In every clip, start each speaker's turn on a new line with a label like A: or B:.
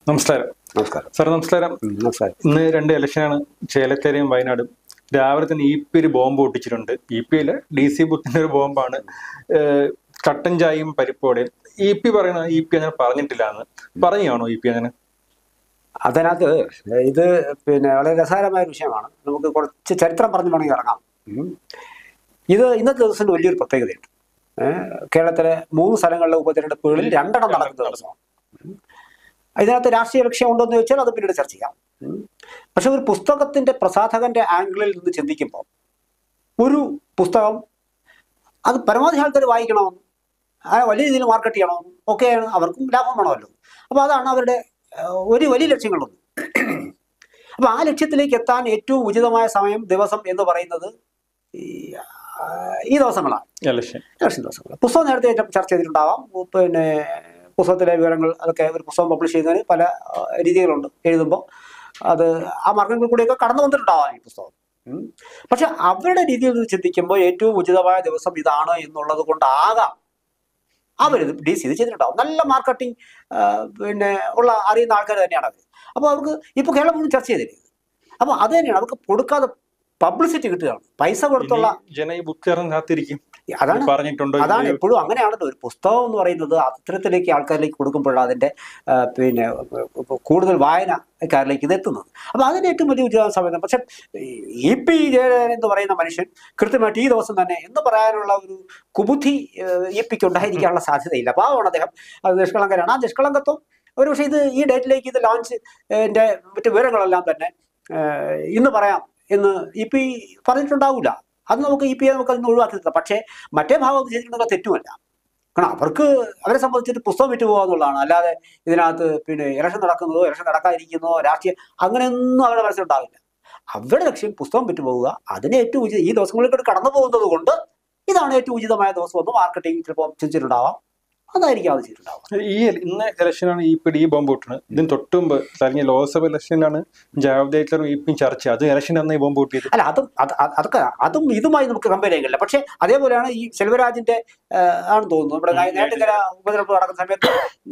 A: നമസ്കാരം.
B: നമസ്കാരം
A: സാർ നമസ്കാരം.
B: നമസ്കാരം.
A: ഇന്ന് 2 ഇലക്ഷനാണ്, ചേലക്കരയും വയനാടും. രാവിലെ തന്നെ ഇ.പി ഒരു ബോംബ് പൊട്ടിച്ചിട്ടുണ്ട്. ഇ.പിയില് DC ബുത്തിന്റെ ഒരു ബോംബാണ്. കട്ടൻ ചായയും പരിപ്പോടെയും. ഇ.പി പറയുന്ന ഇ.പി അങ്ങനെ പറഞ്ഞിട്ടില്ല എന്ന് പറഞ്ഞാണോ ഇ.പി അങ്ങനെ?
B: അതിനകത്ത് ഇത് വളരെ രസകരമായ ഒരു വിഷയമാണ്. നമുക്ക് കുറച്ച് ചരിത്രം പറഞ്ഞു വേണമെങ്കിൽ ഇറങ്ങാം. ഇത് ഇന്നത്തെ ദിവസത്തിന്റെ വലിയൊരു പ്രത്യേകതയുണ്ട്. കേരളത്തിലെ 3 സ്ഥലങ്ങളിലെ ഉപതെരഞ്ഞെടുപ്പുകളിൽ 2 നടക്കുന്ന ദിവസമാണ്. ഇതിനകത്ത് രാഷ്ട്രീയ ലക്ഷ്യം ഉണ്ടോ എന്ന് ചോദിച്ചാൽ അത് പിന്നീട് ചർച്ച ചെയ്യാം. പക്ഷെ ഒരു പുസ്തകത്തിന്റെ പ്രസാധകന്റെ ആംഗിളിൽ നിന്ന് ചിന്തിക്കുമ്പോൾ ഒരു പുസ്തകം അത് പരമാവധി ആൾക്കാർ വായിക്കണമെന്നും വലിയ രീതിയിൽ മാർക്കറ്റ് ചെയ്യണമെന്നും ഒക്കെയാണ് അവർക്കും ലാഭം വേണമല്ലോ. അപ്പോൾ അതാണ് അവരുടെ ഒരു വലിയ ലക്ഷ്യങ്ങളൊന്നും. അപ്പോൾ ആ ലക്ഷ്യത്തിലേക്ക് എത്താൻ ഏറ്റവും ഉചിതമായ സമയം, ദിവസം എന്ന് പറയുന്നത് ഈ ദിവസങ്ങളാണ്, ഇലക്ഷൻ ദിവസങ്ങൾ. പുസ്തകം നേരത്തെ ചർച്ച ചെയ്തിട്ടുണ്ടാവാം. പുസ്തകത്തിലെ വിവരങ്ങൾ അതൊക്കെ ഒരു പുസ്തകം പബ്ലിഷ് ചെയ്യുന്നതിന് പല രീതികളുണ്ട്. എഴുതുമ്പോൾ അത് ആ മാർഗങ്ങളിൽ കൂടിയൊക്കെ കടന്നു വന്നിട്ടുണ്ടാവാം ഈ പുസ്തകം. പക്ഷെ അവരുടെ രീതിയിൽ ചിന്തിക്കുമ്പോൾ ഏറ്റവും ഉചിതമായ ദിവസം ഇതാണ് എന്നുള്ളത് കൊണ്ടാകാം അവരിത് DC ഇത് ചെയ്തിട്ടുണ്ടാവും. നല്ല മാർക്കറ്റിംഗ് ഉള്ള അറിയുന്ന ആൾക്കാർ തന്നെയാണ് അവർ. അപ്പോൾ അവർക്ക് ഇപ്പോൾ കേരളം മുഴുവൻ ചർച്ച ചെയ്തില്ലേ. അപ്പോൾ അത് തന്നെയാണ് അവർക്ക് കൊടുക്കാതെ പബ്ലിസിറ്റി കിട്ടുകയാണ്, പൈസ കൊടുത്തുള്ള. അതാണ് എപ്പോഴും അങ്ങനെയാണല്ലോ. ഒരു പുസ്തകം എന്ന് പറയുന്നത് അത്തരത്തിലേക്ക് ആൾക്കാരിലേക്ക് കൊടുക്കുമ്പോഴാണ് അതിൻ്റെ കൂടുതൽ വായനക്കാരിലേക്ക് ഇത് എത്തുന്നത്. അപ്പോൾ അതിന് ഏറ്റവും വലിയ ഉചിത സമയം. പക്ഷെ EP ജയരാജൻ എന്ന് പറയുന്ന മനുഷ്യൻ കൃത്യമായിട്ട് ഈ ദിവസം തന്നെ എന്ന് പറയാനുള്ള ഒരു കുബുദ്ധി EP ഉണ്ടായിരിക്കാനുള്ള സാധ്യതയില്ല. പാവമാണ് അദ്ദേഹം. അത് നിഷ്കളങ്കരാണ്. ആ നിഷ്കളങ്കത്വം ഒരു പക്ഷേ ഇത് ഈ ഡേറ്റിലേക്ക് ഇത് ലോഞ്ച് മറ്റു വിവരങ്ങളെല്ലാം തന്നെ ഇന്ന് പറയാം എന്ന് EP പറഞ്ഞിട്ടുണ്ടാവില്ല. അത് നമുക്ക് EP നമുക്ക് അതിന് ഒഴിവാക്കി നിർത്താം. പക്ഷേ മറ്റേ ഭാഗം ചെയ്തിട്ടുണ്ടെങ്കിൽ തെറ്റുമല്ല. കാരണം അവരെ സംബന്ധിച്ചിട്ട് പുസ്തകം വിറ്റ് പോകുക എന്നുള്ളതാണ്. അല്ലാതെ ഇതിനകത്ത് ഇലക്ഷൻ നടക്കുന്നതോ ഇലക്ഷൻ നടക്കാതിരിക്കുന്നതോ രാഷ്ട്രീയം അങ്ങനെയൊന്നും അവരുടെ മനസ്സിലുണ്ടാവില്ല. അവരുടെ ലക്ഷ്യം പുസ്തകം വിറ്റ് പോവുക. അതിന് ഏറ്റവും ഈ ദിവസങ്ങളിലേക്ക് കടന്നു പോകുന്നത് കൊണ്ട് ഇതാണ് ഏറ്റവും ഉചിതമായ ദിവസം എന്ന് മാർക്കറ്റിംഗ് ചിലപ്പോൾ ചിന്തിച്ചിട്ടുണ്ടാവാം. അതായിരിക്കും അത് ചെയ്തിട്ടുണ്ടാവും.
A: ഇന്ന് ഇലക്ഷനാണ് ഈ ബോംബ് പൊട്ടുന്നത്. ഇതിന് തൊട്ടുമുമ്പ് കഴിഞ്ഞ ലോക്സഭ ഇലക്ഷനിലാണ് ജാവ്ദേക്കറും ഇപിയും ചർച്ച. അത് ഇലക്ഷൻ അന്ന് ഈ ബോംബ് പൊട്ടിയത്.
B: അല്ല, അതും ഇതുമായി നമുക്ക് കമ്പയർ ചെയ്യാൻ കഴിയില്ല. പക്ഷെ അതേപോലെയാണ് ഈ സെൽവരാജിന്റെ ആണെന്ന് തോന്നുന്നു. നമ്മുടെ നേരത്തെ ഉപതെരഞ്ഞെടുപ്പ് നടക്കുന്ന സമയത്ത്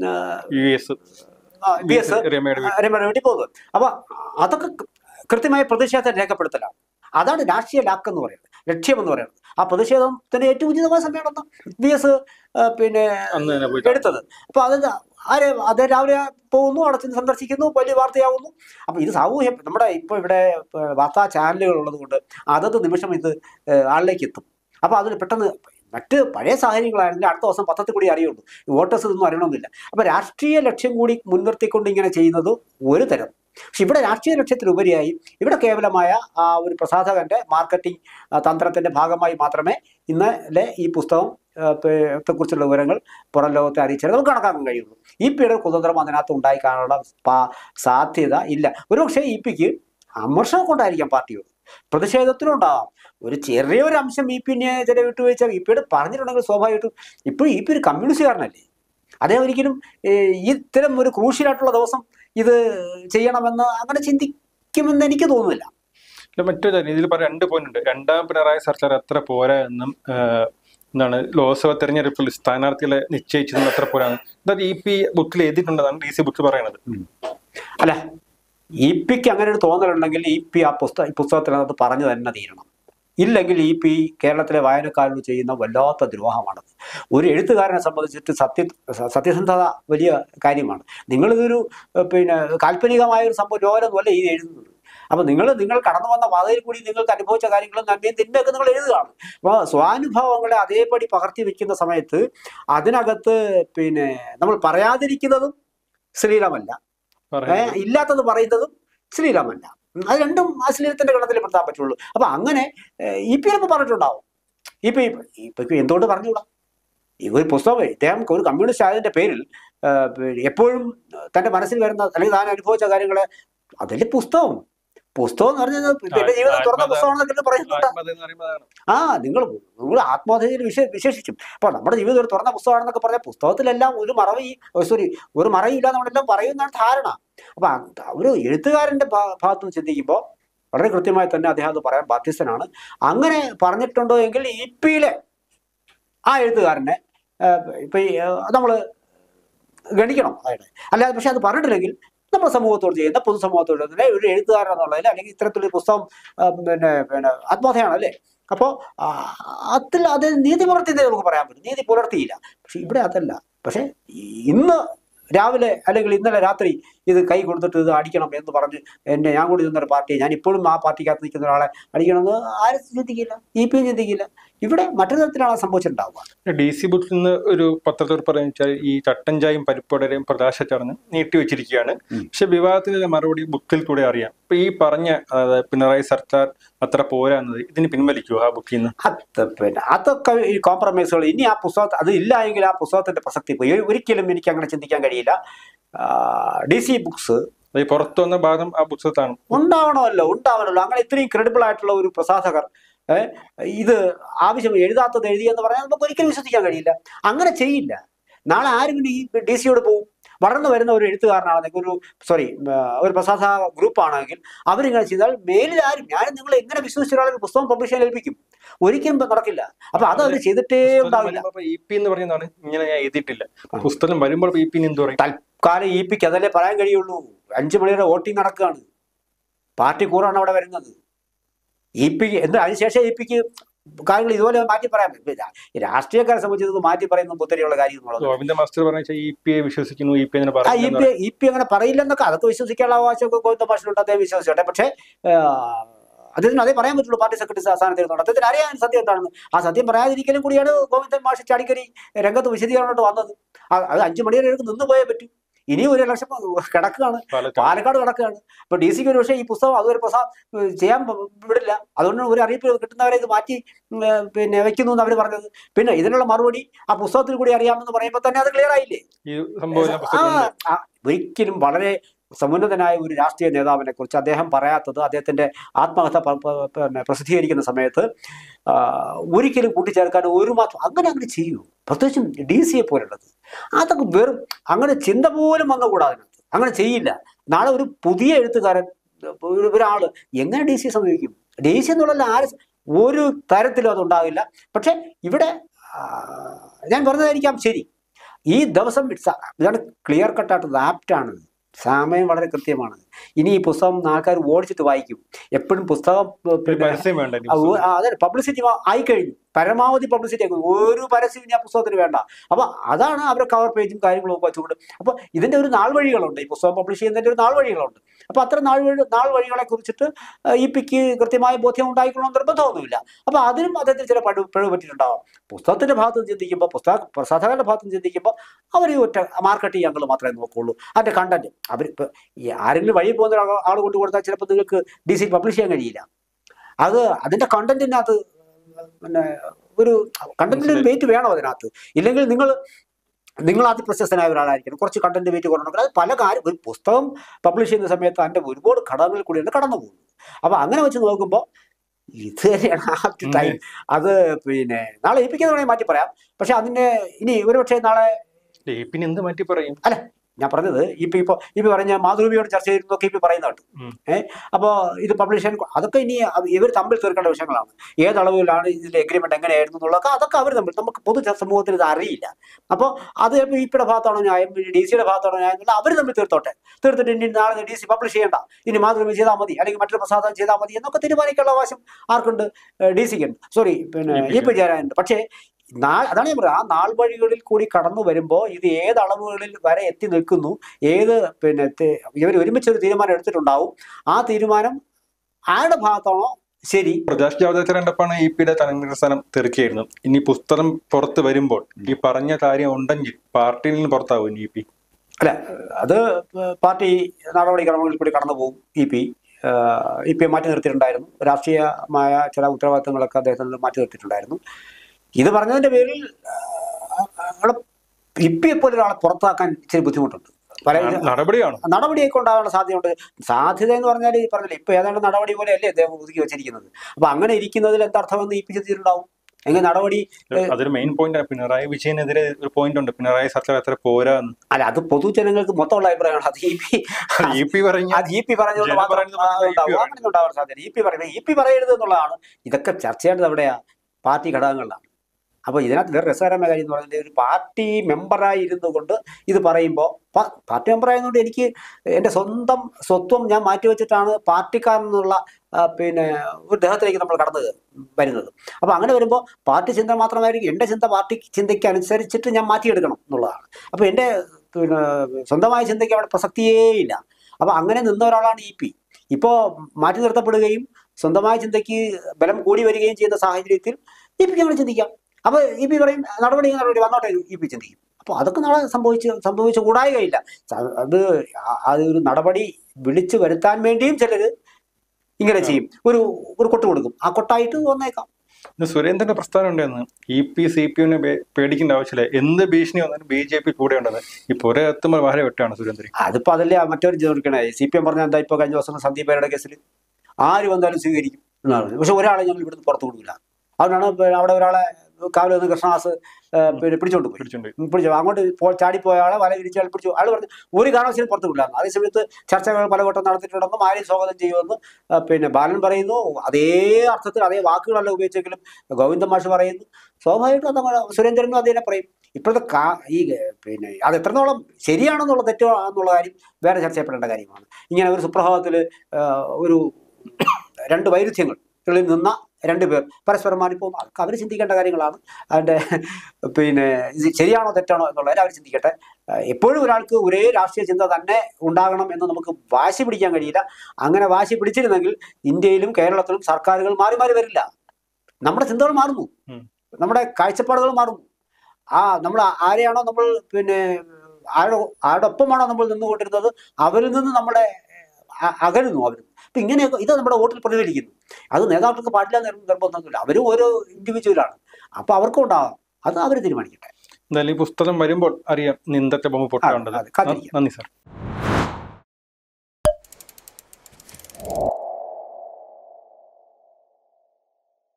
B: രമയുടെ വേണ്ടി പോകുന്നത്. അപ്പൊ അതൊക്കെ കൃത്യമായ പ്രതിഷേധം രേഖപ്പെടുത്തലാണ്. അതാണ് രാഷ്ട്രീയ ലാക്ക് എന്ന് പറയുന്നത്, ലക്ഷ്യം എന്ന് പറയുന്നത്. ആ പ്രതിഷേധത്തിന് ഏറ്റവും ഉചിതമായ സമയമാണ് VS എടുത്തത്. അപ്പൊ അത് രാവിലെ പോകുന്നു, അവിടെ ചെന്ന് സന്ദർശിക്കുന്നു, വലിയ വാർത്തയാവുന്നു. അപ്പൊ ഇത് സാമൂഹ്യം നമ്മുടെ ഇപ്പോൾ ഇവിടെ വാർത്താ ചാനലുകൾ ഉള്ളത് കൊണ്ട് അതത് നിമിഷം ഇത് ആളിലേക്ക് എത്തും. അപ്പൊ അതിൽ പെട്ടെന്ന് മറ്റ് പഴയ സാഹചര്യങ്ങളാണെങ്കിൽ അടുത്ത ദിവസം പത്രത്തിൽ കൂടി അറിയുള്ളൂ. വോട്ടേഴ്സ് ഇതൊന്നും അറിയണമെന്നില്ല. അപ്പൊ രാഷ്ട്രീയ ലക്ഷ്യം കൂടി മുൻനിർത്തിക്കൊണ്ട് ഇങ്ങനെ ചെയ്യുന്നത് ഒരു തരം. പക്ഷെ ഇവിടെ രാഷ്ട്രീയ ലക്ഷ്യത്തിലുപരിയായി ഇവിടെ കേവലമായ ഒരു പ്രസാധകന്റെ മാർക്കറ്റിംഗ് തന്ത്രത്തിന്റെ ഭാഗമായി മാത്രമേ ഇന്നലെ ഈ പുസ്തകം ത്തെക്കുറിച്ചുള്ള വിവരങ്ങൾ പുറം ലോകത്തെ അറിയിച്ചാൽ നമുക്ക് കണക്കാക്കാൻ കഴിയുള്ളൂ. EPയുടെ കുതന്ത്രം അതിനകത്ത് ഉണ്ടായിക്കാനുള്ള സാധ്യത ഇല്ല. ഒരുപക്ഷെ EPക്ക് അമർഷം കൊണ്ടായിരിക്കാം പാർട്ടിയോട്, പ്രതിഷേധത്തിനും ഉണ്ടാവാം. ഒരു ചെറിയൊരു അംശം EPനെ ചില വിട്ടുവീഴ്ച EPയോട് പറഞ്ഞിട്ടുണ്ടെങ്കിൽ സ്വാഭാവികമായിട്ടും ഇപ്പോൾ EP ഒരു കമ്മ്യൂണിസ്റ്റുകാരനല്ലേ. അദ്ദേഹം ഒരിക്കലും ഇത്തരം ഒരു ക്രൂഷ്യലായിട്ടുള്ള ദിവസം ഇത് ചെയ്യണമെന്ന് അങ്ങനെ ചിന്തിക്കുമെന്ന് എനിക്ക് തോന്നുന്നില്ല.
A: മറ്റൊരു ഇതിൽ പറയാൻ 2 പോയിന്റ് ഉണ്ട്. രണ്ടാം പിണറായി സർക്കാർ അത്ര പോരാ എന്നും എന്താണ് ലോക്സഭ തെരഞ്ഞെടുപ്പിൽ സ്ഥാനാർത്ഥികളെ നിശ്ചയിച്ചതും അത്ര പോരാണ്. എന്താ EP ബുക്കിൽ എഴുതിയിട്ടുണ്ടെന്നാണ് DC ബുക്ക് പറയുന്നത്.
B: അല്ല, EPക്ക് അങ്ങനെ ഒരു തോന്നലുണ്ടെങ്കിൽ EP ആ പുസ്തകത്തിനകത്ത് പറഞ്ഞു തന്നെ തീരണം. ഇല്ലെങ്കിൽ EP കേരളത്തിലെ വായനക്കാരോട് ചെയ്യുന്ന വല്ലാത്ത ദ്രോഹമാണത്. ഒരു എഴുത്തുകാരനെ സംബന്ധിച്ചിട്ട് സത്യസന്ധത വലിയ കാര്യമാണ്. നിങ്ങളിതൊരു കാൽപ്പനികമായ ഒരു സംഭവം നോവലൊന്നുമല്ല ഈ എഴുതുന്നത്. അപ്പോൾ നിങ്ങൾ കടന്നു വന്ന പാതയിൽ കൂടി നിങ്ങൾക്ക് അനുഭവിച്ച കാര്യങ്ങളും നന്മയും തിന്മയൊക്കെ നിങ്ങൾ എഴുതുകയാണ്. അപ്പോൾ സ്വാനുഭവങ്ങളെ അതേപടി പകർത്തി വെക്കുന്ന സമയത്ത് അതിനകത്ത് നമ്മൾ പറയാതിരിക്കുന്നതും ശ്ലീലമല്ല, ഇല്ലാത്തത് പറയുന്നതും ശ്ലീലമല്ല. അത് രണ്ടും അശ്ലീലത്തിന്റെ ഗണത്തിൽ പെടുത്താൻ പറ്റുള്ളൂ. അപ്പൊ അങ്ങനെ EP പറഞ്ഞിട്ടുണ്ടാവും. ഇപ്പൊ എന്തുകൊണ്ട് പറഞ്ഞുകൂടാ? ഒരു പുസ്തകം ഇദ്ദേഹം ഒരു കമ്മ്യൂണിസ്റ്റ് ആയതിന്റെ പേരിൽ എപ്പോഴും തന്റെ മനസ്സിൽ വരുന്ന അല്ലെങ്കിൽ താൻ അനുഭവിച്ച കാര്യങ്ങളെ അതിൽ പുസ്തകം എന്ന് പറഞ്ഞത് എന്റെ ജീവിതം തുറന്ന പുസ്തകമാണെന്നൊക്കെ പറയുന്നുണ്ട്. നിങ്ങൾ ആത്മഹത്യയിൽ വിശേഷിച്ചും അപ്പൊ നമ്മുടെ ജീവിതം ഒരു തുറന്ന പുസ്തകമാണെന്നൊക്കെ പറഞ്ഞ പുസ്തകത്തിലെല്ലാം ഒരു മറയില്ല നമ്മളെല്ലാം പറയുന്നതാണ് ധാരണ. അപ്പൊ ഒരു എഴുത്തുകാരന്റെ ഭാഗത്തുനിന്ന് ചിന്തിക്കുമ്പോൾ വളരെ കൃത്യമായി തന്നെ അദ്ദേഹം അത് പറയാൻ ബാധ്യസ്ഥനാണ്. അങ്ങനെ പറഞ്ഞിട്ടുണ്ടോ എങ്കിൽ EPയിലെ ആ എഴുത്തുകാരനെ ഇപ്പൊ നമ്മൾ ഗണിക്കണം അതായത്. അല്ലാതെ പക്ഷെ അത് പറഞ്ഞിട്ടില്ലെങ്കിൽ നമ്മുടെ സമൂഹത്തോട് ചെയ്യുന്ന പൊതുസമൂഹത്തോട് ചെയ്യുന്ന ഒരു എഴുത്തുകാരൻ എന്നുള്ളതിൽ അല്ലെങ്കിൽ ഇത്തരത്തിലൊരു പുസ്തകം പിന്നെ ആത്മകഥയാണ് അല്ലേ. അപ്പോൾ അത് നീതി പുലർത്തിയെന്നേ നമുക്ക് പറയാൻ പറ്റും. നീതി പുലർത്തിയില്ല. പക്ഷെ ഇവിടെ അതല്ല. പക്ഷെ ഇന്ന് രാവിലെ അല്ലെങ്കിൽ ഇന്നലെ രാത്രി ഇത് കൈ കൊടുത്തിട്ട് ഇത് അടിക്കണം എന്ന് പറഞ്ഞ് ഞാൻ കൂടി നിന്നൊരു പാർട്ടിയെ, ഞാൻ ഇപ്പോഴും ആ പാർട്ടിക്കകത്ത് നിൽക്കുന്ന ഒരാളെ അടിക്കണമെന്ന് ആരും ചിന്തിക്കില്ല, ഇപിയും ചിന്തിക്കില്ല. ഇവിടെ മറ്റൊരു തരത്തിലാണ് സംഭവിച്ചിട്ടുണ്ടാവുക.
A: DC ബുത്തിൽ നിന്ന് ഒരു പത്രത്തിൽ പറയുന്ന വെച്ചാൽ ഈ ചട്ടൻ ചായയും പരിപ്പോടരെയും പ്രകാശ ചടങ്ങ് നീട്ടിവെച്ചിരിക്കുകയാണ്. പക്ഷെ വിവാദത്തിന്റെ മറുപടി ബുക്കിൽ കൂടെ അറിയാം. ഇപ്പൊ ഈ പറഞ്ഞ പിണറായി സർക്കാർ അത്ര പോരാന്നത് ഇതിന് പിൻവലിക്കുമോ ആ ബുക്കിൽ നിന്ന്?
B: അതൊക്കെ ഈ കോംപ്രമൈസുകൾ. ഇനി ആ പുസ്തകത്തിൽ അത് ഇല്ല എങ്കിൽ ആ പുസ്തകത്തിന്റെ പ്രസക്തി പോയി. ഒരിക്കലും എനിക്ക് അങ്ങനെ ചിന്തിക്കാൻ കഴിയില്ല. DC ബുക്സ്
A: പുറത്തു വന്ന ഭാഗം ആ പുസ്തകത്താണ്
B: ഉണ്ടാവണമല്ലോ. അങ്ങനെ ഇത്രയും ക്രെഡിബിൾ ആയിട്ടുള്ള ഒരു പ്രസാധകർ ഇത് ആവശ്യം എഴുതാത്തത് എഴുതിയെന്ന് പറഞ്ഞാൽ നമുക്ക് ഒരിക്കലും വിശ്വസിക്കാൻ കഴിയില്ല. അങ്ങനെ ചെയ്യില്ല. നാളെ ആരും ഈ DC പോകും. വളർന്നു വരുന്ന ഒരു എഴുത്തുകാരനാണെങ്കിൽ ഒരു പ്രസാധക ഗ്രൂപ്പാണെങ്കിൽ അവരിങ്ങനെ ചെയ്താൽ മേലിൽ ആരും ഞാനും നിങ്ങൾ എങ്ങനെ വിശ്വസിച്ച ഒരാളെ പുസ്തകം പബ്ലിഷ് ചെയ്യാൻ ഏൽപ്പിക്കും? ഒരിക്കലും നടക്കില്ല. അപ്പൊ അത് അവർ ചെയ്തിട്ടേ ഉണ്ടാവില്ല.
A: എന്ന് പറയുന്നതാണ് ഇങ്ങനെ ഞാൻ എഴുതിയിട്ടില്ല. പുസ്തകം വരുമ്പോൾ
B: തൽക്കാലം EPക്ക് അതല്ലേ പറയാൻ കഴിയുള്ളൂ. 5 മണിയുടെ വോട്ടിംഗ് നടക്കുകയാണ്. പാർട്ടി കൂറാണ് അവിടെ വരുന്നത്. EPക്ക് അതിനുശേഷം EPക്ക് കാര്യങ്ങൾ ഇതുപോലെ മാറ്റി പറയാൻ പറ്റില്ല. രാഷ്ട്രീയക്കാരെ സംബന്ധിച്ചത് മാറ്റി പറയുന്ന പുത്തരിയുള്ള കാര്യം EP അങ്ങനെ പറയില്ലെന്നൊക്കെ അതൊക്കെ വിശ്വസിക്കാനുള്ള അവകാശമൊക്കെ ഗോവിന്ദ മാഷിനുണ്ട്. അദ്ദേഹം വിശ്വസിച്ചോട്ടെ. പക്ഷേ അദ്ദേഹത്തിന് അതേ പറയാൻ പറ്റുള്ളൂ. പാർട്ടി സെക്രട്ടറി സ്ഥാനത്തിരുന്നുണ്ട്. അദ്ദേഹത്തിന് അറിയാൻ സത്യം എന്താണെന്ന്. ആ സത്യം പറയാതിരിക്കലും കൂടിയാണ് ഗോവിന്ദൻ മാഷി ചാടിക്കരി രംഗത്ത് വിശദീകരണമായിട്ട് വന്നത്. അത് 5 മണി വരെ നിന്ന് പോയേ പറ്റൂ. ഇനിയും ഒരു ഇലക്ഷൻ കിടക്കുകയാണ്, പാലക്കാട് കിടക്കുകയാണ്. ഇപ്പൊ DCക്ക് ഒരു പക്ഷേ ഈ പുസ്തകം അതൊരു ചെയ്യാൻ വിടില്ല. അതുകൊണ്ട് ഒരു അറിയിപ്പ് കിട്ടുന്നവരെ ഇത് മാറ്റി വെക്കുന്നു എന്ന് അവർ പറഞ്ഞത്. പിന്നെ ഇതിനുള്ള മറുപടി ആ പുസ്തകത്തിൽ കൂടി അറിയാമെന്ന് പറയുമ്പോൾ തന്നെ അത് ക്ലിയർ ആയില്ലേ. ഒരിക്കലും വളരെ സമുന്നതനായ ഒരു രാഷ്ട്രീയ നേതാവിനെ കുറിച്ച് അദ്ദേഹം പറയാത്തത് അദ്ദേഹത്തിന്റെ ആത്മകഥ പ്രസിദ്ധീകരിക്കുന്ന സമയത്ത് ഒരിക്കലും കൂട്ടിച്ചേർക്കാൻ അങ്ങനെ ചെയ്യൂ. പ്രത്യേകിച്ചും DC പോലുള്ളത് അതൊക്കെ വെറും അങ്ങനെ ചിന്ത പോലും വന്നുകൂടാ. അങ്ങനെ ചെയ്യില്ല. നാളെ ഒരു പുതിയ എഴുത്തുകാരൻ ഒരാള് എങ്ങനെ DC സമീപിക്കും? DC എന്നുള്ള ഒരു തരത്തിലും അതുണ്ടാകില്ല. പക്ഷെ ഇവിടെ ഞാൻ പറഞ്ഞതായിരിക്കാം ശരി. ഈ ദിവസം ഇതാണ് ക്ലിയർ കട്ടായിട്ട് ആപ്റ്റാണ്. സമയം വളരെ കൃത്യമാണ്. ഇനി ഈ പുസ്തകം ആൾക്കാർ ഓടിച്ചിട്ട് വായിക്കും. എപ്പോഴും പുസ്തകം അതെ പബ്ലിസിറ്റി ആയിക്കഴിഞ്ഞു. പരമാവധി പബ്ലിസിറ്റി ആക്കും. ഒരു പരസ്യം ഞാൻ പുസ്തകത്തിന് വേണ്ട. അപ്പൊ അതാണ് അവരുടെ കവർ പേജും കാര്യങ്ങളും ഒക്കെ വെച്ചുകൊണ്ട്. അപ്പൊ ഇതിന്റെ ഒരു നാൾ വഴികളുണ്ട്. ഈ പുസ്തകം പബ്ലിഷ് ചെയ്യുന്നതിന്റെ ഒരു നാൾ വഴികളുണ്ട്. അപ്പൊ അത്ര നാൾ വഴികളെ കുറിച്ചിട്ട് EPക്ക് കൃത്യമായ ബോധ്യം ഉണ്ടായിക്കൊള്ളണം നിർബന്ധമൊന്നുമില്ല. അപ്പൊ അതിനും അദ്ദേഹത്തിന് ചില പിഴവ് പറ്റിയിട്ടുണ്ടാവാം. പുസ്തകത്തിന്റെ ഭാഗത്ത് നിന്ന് ചിന്തിക്കുമ്പോൾ, പ്രസാധകരുടെ ഭാഗത്ത് നിന്ന് ചിന്തിക്കുമ്പോൾ അവർ ഒറ്റ മാർക്കറ്റിംഗ് ആംഗിൾ മാത്രമേ നോക്കുള്ളൂ. അതിന്റെ കണ്ടന്റ് അവരിപ്പോൾ ആരെങ്കിലും വഴി പോകുന്ന ആൾ കൊണ്ടു കൊടുത്താൽ ചിലപ്പോൾ നിങ്ങൾക്ക് DC പബ്ലിഷ് ചെയ്യാൻ കഴിയില്ല. അതിന്റെ കണ്ടന്റിനകത്ത് ഒരു കണ്ടന്റിന് ഒരു വെയിറ്റ് വേണം അതിനകത്ത്. ഇല്ലെങ്കിൽ നിങ്ങൾ അതിപ്രശസ്തനായ ഒരാളായിരിക്കണം. കുറച്ച് കണ്ടന്റ് വെയിറ്റ് കുറവുണ്ടെങ്കിൽ അത് പല കാര്യം. ഒരു പുസ്തകം പബ്ലിഷ് ചെയ്യുന്ന സമയത്ത് അതിന്റെ ഒരുപാട് ഘടകങ്ങളിൽ കൂടിയാണ് കടന്നു പോകുന്നത്. അപ്പൊ അങ്ങനെ വെച്ച് നോക്കുമ്പോൾ ഇത് തന്നെയാണ് ടൈം. അത് നാളെ EPക്ക് വേണമെങ്കിൽ മാറ്റി പറയാം. പക്ഷെ അതിന്റെ ഇനി ഒരുപക്ഷെ നാളെ
A: എന്ത് മാറ്റി പറയും?
B: അല്ല, ഞാൻ പറഞ്ഞത് ഇപ്പൊ പറഞ്ഞ മാതൃഭൂമിയോട് ചർച്ച ചെയ്തിരുന്നൊക്കെ ഇപ്പൊ പറയുന്ന കേട്ടു. അപ്പോൾ ഇത് പബ്ലിഷ് ചെയ്യാൻ അതൊക്കെ ഇനി ഇവർ തമ്മിൽ തീർക്കേണ്ട വിഷയങ്ങളാണ്. ഏതളവിലാണ് ഇതിന്റെ എഗ്രിമെന്റ് എങ്ങനെയായിരുന്നു എന്നുള്ളതൊക്കെ അതൊക്കെ അവർ തമ്മിൽ, നമുക്ക് പൊതു സമൂഹത്തിന് ഇത് അറിയില്ല. അപ്പോൾ അത് ചിലപ്പോൾ EPയുടെ ഭാഗത്താണോ ന്യായം, DCയുടെ ഭാഗത്താണോ ന്യായം എന്നുള്ള അവർ തമ്മിൽ തീർത്തിട്ട് ഇനി നാളെ DC പബ്ലിഷ് ചെയ്യേണ്ട, ഇനി മാതൃഭൂമി ചെയ്താൽ മതി അല്ലെങ്കിൽ മറ്റൊരു പ്രസാദം ചെയ്താൽ മതി എന്നൊക്കെ തീരുമാനിക്കാനുള്ള അവകാശം ആർക്കുണ്ട്? DCക്ക് ഉണ്ട്. EP ജയരാജനുണ്ട്. പക്ഷേ അതാണ് ഞാൻ പറയുന്നത്. ആ നാൾ വഴികളിൽ കൂടി കടന്നു വരുമ്പോൾ ഇത് ഏത് അളവുകളിൽ വരെ എത്തി നിൽക്കുന്നു, ഏത് ഇവർ ഒരുമിച്ചൊരു തീരുമാനം എടുത്തിട്ടുണ്ടാവും. ആ തീരുമാനം ആരുടെ ഭാഗത്താണോ ശരി.
A: പ്രകാശ് ജാവദേക്കർ കണ്ടപ്പാണ് EPയുടെ തലസ്ഥാനം തെറിക്കായിരുന്നു. ഇനി പുസ്തകം പുറത്ത് വരുമ്പോൾ ഈ പറഞ്ഞ കാര്യം ഉണ്ടെങ്കിൽ പാർട്ടിയിൽ നിന്ന് പുറത്താവും EP?
B: അല്ല, അത് പാർട്ടി നടപടിക്രമങ്ങളിൽ കൂടി കടന്നു പോകും. EPയെ മാറ്റി നിർത്തിയിട്ടുണ്ടായിരുന്നു. രാഷ്ട്രീയമായ ചില ഉത്തരവാദിത്തങ്ങളൊക്കെ അദ്ദേഹത്തിന് മാറ്റി നിർത്തിയിട്ടുണ്ടായിരുന്നു. ഇത് പറഞ്ഞതിന്റെ പേരിൽ EPയെ പോലെ ഒരാളെ പുറത്താക്കാൻ ഇച്ചിരി ബുദ്ധിമുട്ടുണ്ട്. നടപടിയൊക്കെ ഉണ്ടാകാനുള്ള സാധ്യതയുണ്ട്. സാധ്യത എന്ന് പറഞ്ഞാൽ ഈ പറഞ്ഞില്ല, ഇപ്പൊ ഏതാണ്ട് നടപടി പോലെ അല്ലേ അദ്ദേഹം ഒതുക്കി വെച്ചിരിക്കുന്നത്. അപ്പൊ അങ്ങനെ ഇരിക്കുന്നതിൽ എന്താർത്ഥമെന്ന് EP ചിന്തിച്ചിട്ടുണ്ടാവും. എങ്ങനെ നടപടി?
A: അതൊരു മെയിൻ പോയിന്റ്. പിണറായി വിജയനെതിരെ ഒരു പോയിന്റ് ഉണ്ട്, പിണറായി സർക്കാർ അത്ര പോരാന്ന്.
B: അല്ല, അത് പൊതുജനങ്ങൾക്ക് മൊത്തമുള്ള അഭിപ്രായമാണ്. അത് EP പറഞ്ഞുകൊണ്ട് ഉണ്ടാവാൻ സാധ്യത. EP പറയരുത് എന്നുള്ളതാണ്. ഇതൊക്കെ ചർച്ച ചെയ്യേണ്ടത് എവിടെയാ? പാർട്ടി ഘടകങ്ങളിലാണ്. അപ്പോൾ ഇതിനകത്ത് വേറെ രസകരമായ കാര്യം എന്ന് പറഞ്ഞാൽ ഒരു പാർട്ടി മെമ്പറായി ഇരുന്നു കൊണ്ട് ഇത് പറയുമ്പോൾ പാർട്ടി മെമ്പറായതുകൊണ്ട് എനിക്ക് എൻ്റെ സ്വന്തം സ്വത്വം ഞാൻ മാറ്റിവെച്ചിട്ടാണ് പാർട്ടിക്കാരെന്നുള്ള പിന്നെ ഒരു ദേഹത്തിലേക്ക് നമ്മൾ കടന്നു വരുന്നത്. അപ്പോൾ അങ്ങനെ വരുമ്പോൾ പാർട്ടി ചിന്ത മാത്രമായിരിക്കും, എൻ്റെ ചിന്ത പാർട്ടി ചിന്തയ്ക്ക് അനുസരിച്ചിട്ട് ഞാൻ മാറ്റിയെടുക്കണം എന്നുള്ളതാണ്. അപ്പോൾ എൻ്റെ പിന്നെ സ്വന്തമായ ചിന്തയ്ക്ക് അവിടെ പ്രസക്തിയേ ഇല്ല. അപ്പോൾ അങ്ങനെ നിന്ന ഒരാളാണ് EP. ഇപ്പോൾ മാറ്റി നിർത്തപ്പെടുകയും സ്വന്തമായ ചിന്തയ്ക്ക് ബലം കൂടി വരികയും ചെയ്യുന്ന സാഹചര്യത്തിൽ EP അങ്ങനെ ചിന്തിക്കാം. അപ്പോൾ EP പറയും നടപടി വന്നോട്ടെ, EP ചിന്തിക്കും. അപ്പോൾ അതൊക്കെ നാളെ സംഭവിച്ചു കൂടായികയില്ല. അതൊരു നടപടി വിളിച്ചു വരുത്താൻ വേണ്ടിയും ചിലർ ഇങ്ങനെ ചെയ്യും, ഒരു കൊട്ട് കൊടുക്കും, ആ കൊട്ടായിട്ട് വന്നേക്കാം.
A: സുരേന്ദ്രന്റെ പ്രസ്ഥാനം ഉണ്ടായിരുന്നു EP CPM പേടിക്കേണ്ട ആവശ്യമില്ല, എന്ത് ഭീഷണി വന്നാലും BJP കൂടെ ഉണ്ടെന്ന്. ഇപ്പൊ ഒരേ എത്തുമ്പോൾ വളരെ വെട്ടാണ് സുരേന്ദ്രൻ.
B: അതിപ്പോ അതല്ലേ മറ്റൊരു ചോദിക്കണേ. CPM പറഞ്ഞാൽ എന്താ, ഇപ്പൊ കഴിഞ്ഞ ദിവസം സന്ദീപ് പേരുടെ കേസിൽ ആര് വന്നാലും സ്വീകരിക്കും എന്നാണ്. പക്ഷെ ഒരാളെ ഞങ്ങൾ ഇവിടുന്ന് പുറത്തു കൊടുക്കില്ല. അതുകൊണ്ടാണ് അവിടെ ഒരാളെ കാവിൽ നിന്ന് കൃഷ്ണദാസ് പിന്നെ പിടിച്ചു അങ്ങോട്ട് ചാടിപ്പോയ ആളെ വല വിരിച്ച് പിടിച്ചു. അയാൾ പറഞ്ഞു ഒരു കാരണവശാലും പുറത്തു വിടില്ല. അതേസമയത്ത് ചർച്ചകൾ പലവട്ടം നടത്തിയിട്ടുണ്ടെന്നും ആരെയും സ്വാഗതം ചെയ്യുമെന്ന് പിന്നെ ബാലൻ പറയുന്നു. അതേ അർത്ഥത്തിൽ അതേ വാക്കുകളല്ല ഉപയോഗിച്ചെങ്കിലും ഗോവിന്ദൻ മാഷ് പറയുന്നു. സ്വാഭാവികമായിട്ടും സുരേന്ദ്രനും അതിനെ പറയും. ഇപ്പോഴത്തെ ഈ പിന്നെ അത് എത്രത്തോളം ശരിയാണെന്നുള്ള തെറ്റോ എന്നുള്ള കാര്യം വേറെ ചർച്ച ചെയ്യപ്പെടേണ്ട കാര്യമാണ്. ഇങ്ങനെ ഒരു സുപ്രഭാതത്തിൽ ഒരു രണ്ട് വൈരുദ്ധ്യങ്ങളിൽ നിന്ന രണ്ടുപേർ പരസ്പരം മാറിപ്പോകും. അതൊക്കെ അവർ ചിന്തിക്കേണ്ട കാര്യങ്ങളാണ്. അതിൻ്റെ പിന്നെ ഇത് ശരിയാണോ തെറ്റാണോ എന്നുള്ളത് അവർ ചിന്തിക്കട്ടെ. എപ്പോഴും ഒരാൾക്ക് ഒരേ രാഷ്ട്രീയ ചിന്ത തന്നെ ഉണ്ടാകണം എന്ന് നമുക്ക് വാശി പിടിക്കാൻ കഴിയില്ല. അങ്ങനെ വാശി പിടിച്ചിരുന്നെങ്കിൽ ഇന്ത്യയിലും കേരളത്തിലും സർക്കാരുകൾ മാറി മാറി വരില്ല. നമ്മുടെ ചിന്തകൾ മാറുന്നു, നമ്മുടെ കാഴ്ചപ്പാടുകൾ മാറുന്നു. നമ്മൾ ആരെയാണോ നമ്മൾ പിന്നെ ആരുടെ ഒപ്പമാണോ നമ്മൾ നിന്നുകൊണ്ടിരുന്നത് അവരിൽ നിന്ന് നമ്മളെ അകലുന്നു. അപ്പം ഇങ്ങനെയൊക്കെ ഇത് നമ്മുടെ വോട്ടിൽ പ്രതിഫലിക്കുന്നു. അത് നേതാക്കൾക്ക് പാടില്ല നിർബന്ധമൊന്നുമില്ല. അവരും ഓരോ ഇൻഡിവിജ്വലാണ്. അപ്പോൾ അവർക്കും ഉണ്ടാകാം. അത് അവർ തീരുമാനിക്കട്ടെ.
A: എന്തായാലും ഈ പുസ്തകം വരുമ്പോൾ അറിയാം നിന്തത്തെ ബൊമ്മ പൊട്ടാണ്ടത്. നന്ദി സാർ.